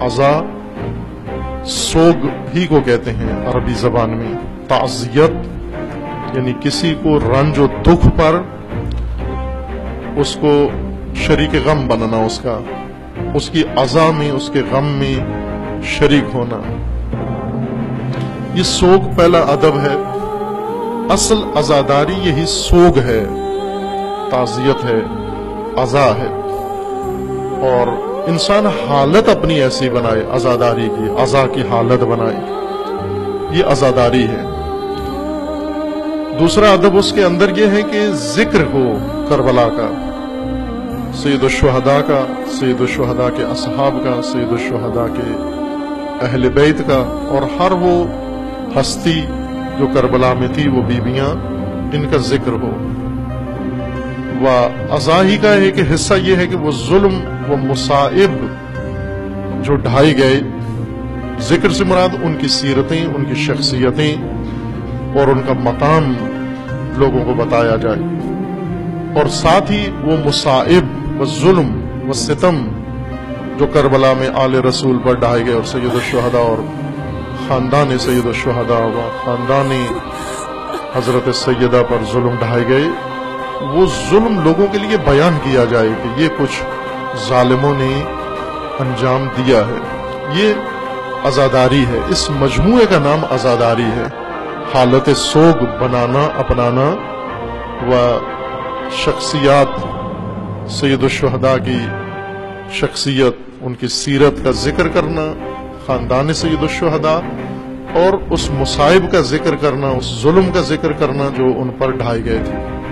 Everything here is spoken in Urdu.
عزا سوگ ہی کو کہتے ہیں عربی زبان میں. تعزیت یعنی کسی کو رنج و دکھ پر اس کو شریک غم بنانا، اس کی عزا میں، اس کے غم میں شریک ہونا. یہ سوگ پہلا ادب ہے. اصل عزاداری یہی سوگ ہے، تعزیت ہے، عزا ہے. اور انسان حالت اپنی ایسی بنائے عزاداری کی، عزا کی حالت بنائے، یہ عزاداری ہے. دوسرا ادب اس کے اندر یہ ہے کہ ذکر ہو کربلا کا، سید الشہداء کا، سید الشہداء کے اصحاب کا، سید الشہداء کے اہل بیت کا، اور ہر وہ ہستی جو کربلا میں تھی، وہ بیویاں، ان کا ذکر ہو. و عزا ہی کا ہے کہ حصہ یہ ہے کہ وہ ظلم و مصائب جو ڈھائے گئے، ذکر سے مراد ان کی سیرتیں، ان کی شخصیتیں اور ان کا مقام لوگوں کو بتایا جائے. اور ساتھ ہی وہ مصائب و ظلم و ستم جو کربلا میں آل رسول پر ڈھائے گئے، اور سید الشہداء اور خاندان سید الشہداء و خاندان حضرت سیدہ پر ظلم ڈھائے گئے، وہ ظلم لوگوں کے لیے بیان کیا جائے کہ یہ کچھ ظالموں نے انجام دیا ہے. یہ عزاداری ہے. اس مجموعے کا نام عزاداری ہے. حالت سوگ بنانا، اپنانا، و شخصیات سید الشہداء کی شخصیت، ان کی سیرت کا ذکر کرنا، خاندان سید الشہداء، اور اس مصائب کا ذکر کرنا، اس ظلم کا ذکر کرنا جو ان پر ڈھائے گئے تھے.